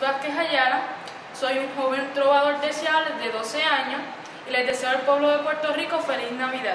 Vázquez Ayala, soy un joven trovador de Ciales de 12 años y les deseo al pueblo de Puerto Rico feliz Navidad.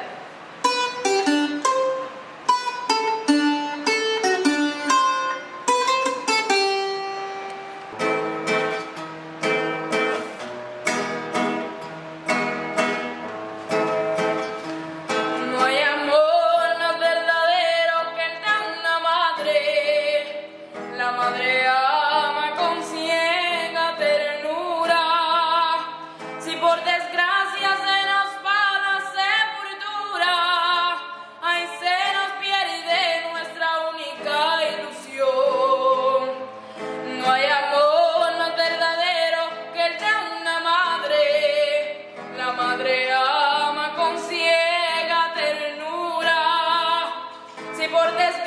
No hay amor más verdadero que el de una madre. La madre ama con ciega ternura. Si por desgracia se nos va la sepultura, ahí se nos pierde nuestra única ilusión. No hay amor más verdadero que el de una madre. La madre ama con ciega ternura. Si por desgracia